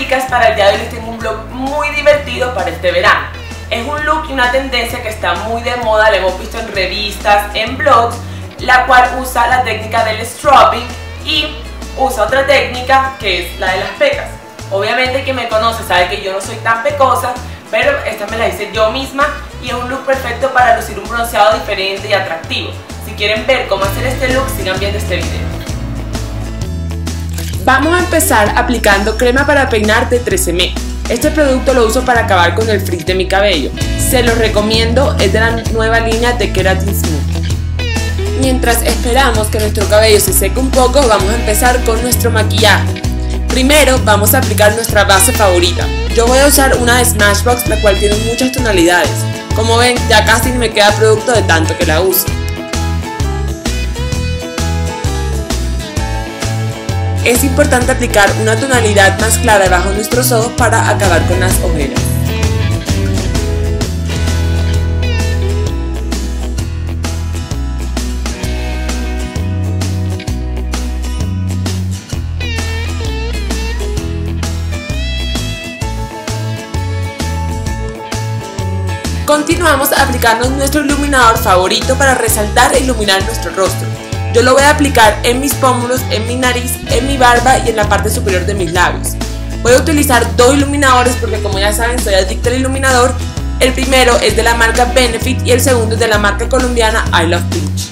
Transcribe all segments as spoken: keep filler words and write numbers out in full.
chicas, para el día de hoy les tengo un vlog muy divertido para este verano. Es un look y una tendencia que está muy de moda, la hemos visto en revistas, en blogs, la cual usa la técnica del stropping y usa otra técnica que es la de las pecas. Obviamente quien me conoce sabe que yo no soy tan pecosa, pero esta me la hice yo misma y es un look perfecto para lucir un bronceado diferente y atractivo. Si quieren ver cómo hacer este look, sigan viendo este video. Vamos a empezar aplicando crema para peinar de trece eme. Este producto lo uso para acabar con el frizz de mi cabello. Se los recomiendo, es de la nueva línea de Keratin Smooth. Mientras esperamos que nuestro cabello se seque un poco, vamos a empezar con nuestro maquillaje. Primero vamos a aplicar nuestra base favorita. Yo voy a usar una de Smashbox, la cual tiene muchas tonalidades. Como ven, ya casi no me queda producto de tanto que la uso. Es importante aplicar una tonalidad más clara debajo de nuestros ojos para acabar con las ojeras. Continuamos aplicando nuestro iluminador favorito para resaltar e iluminar nuestro rostro. Yo lo voy a aplicar en mis pómulos, en mi nariz, en mi barba y en la parte superior de mis labios. Voy a utilizar dos iluminadores porque, como ya saben, soy adicta al iluminador. El primero es de la marca Benefit y el segundo es de la marca colombiana I Love Peach.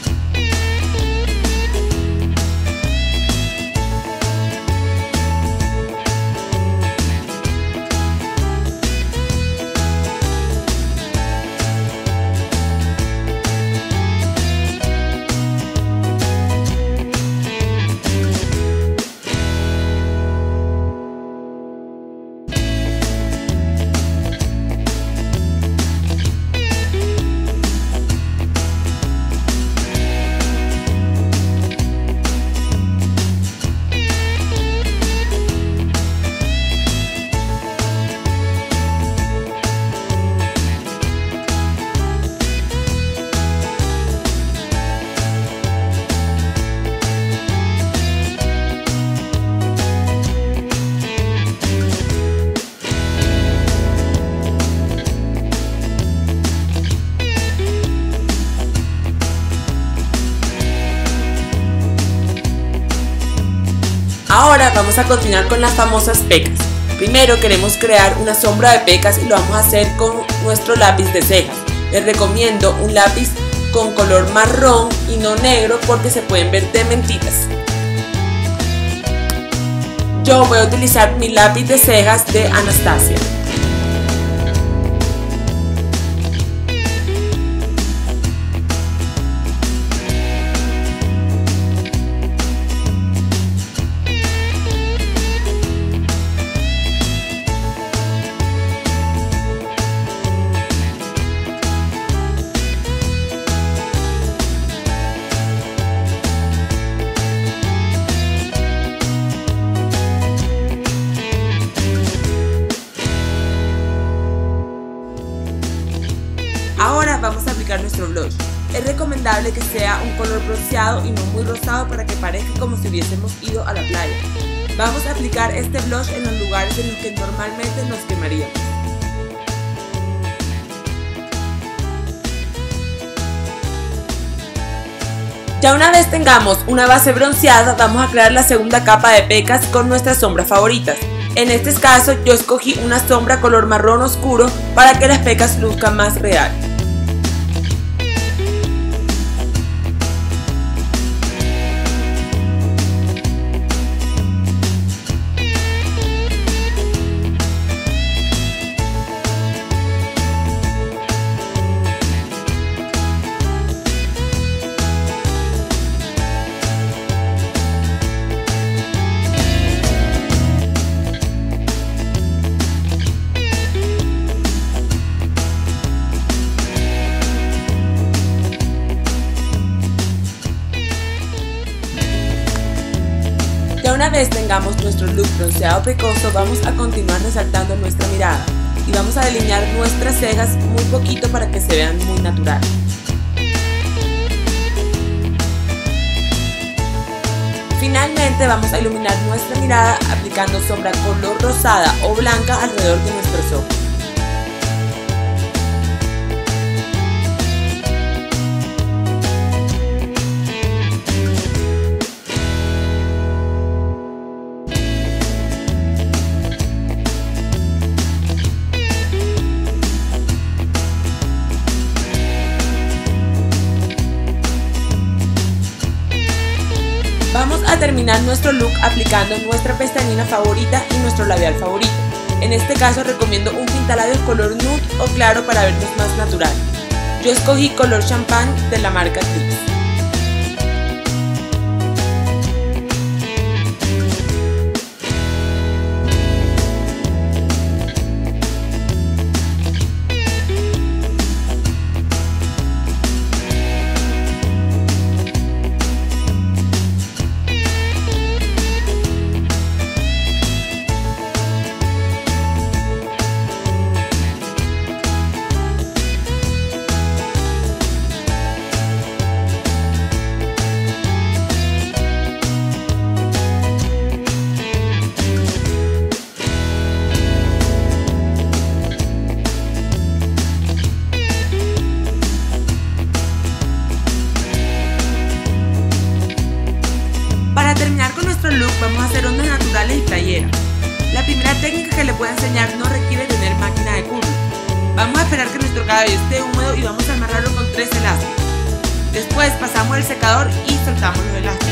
Ahora vamos a continuar con las famosas pecas. Primero queremos crear una sombra de pecas y lo vamos a hacer con nuestro lápiz de cejas. Les recomiendo un lápiz con color marrón y no negro porque se pueden ver de mentiras. Yo voy a utilizar mi lápiz de cejas de Anastasia. Ahora vamos a aplicar nuestro blush. Es recomendable que sea un color bronceado y no muy rosado para que parezca como si hubiésemos ido a la playa. Vamos a aplicar este blush en los lugares en los que normalmente nos quemaríamos. Ya una vez tengamos una base bronceada, vamos a crear la segunda capa de pecas con nuestras sombras favoritas. En este caso yo escogí una sombra color marrón oscuro para que las pecas luzcan más real. Una vez tengamos nuestro look bronceado pecoso, vamos a continuar resaltando nuestra mirada y vamos a delinear nuestras cejas muy poquito para que se vean muy natural. Finalmente vamos a iluminar nuestra mirada aplicando sombra color rosada o blanca alrededor de nuestros ojos. Vamos a terminar nuestro look aplicando nuestra pestañina favorita y nuestro labial favorito. En este caso recomiendo un pintalabios color nude o claro para vernos más natural. Yo escogí color champán de la marca Trix. Para terminar con nuestro look vamos a hacer ondas naturales y playera. La primera técnica que les voy a enseñar no requiere tener máquina de curl. Vamos a esperar que nuestro cabello esté húmedo y vamos a amarrarlo con tres elásticos. Después pasamos el secador y soltamos los elásticos.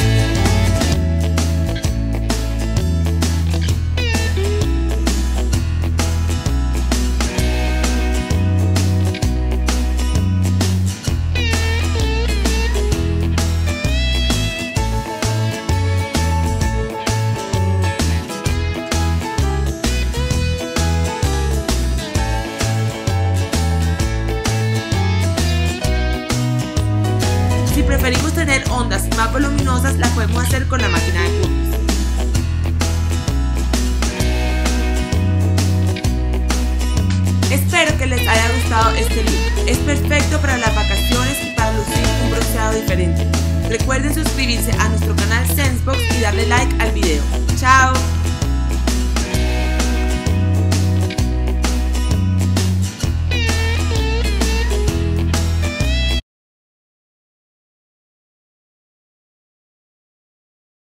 Si preferimos tener ondas más voluminosas, las podemos hacer con la máquina de curls. Espero que les haya gustado este look. Es perfecto para las vacaciones y para lucir un bronceado diferente. Recuerden suscribirse a nuestro canal Sensebox y darle like al video. ¡Chao!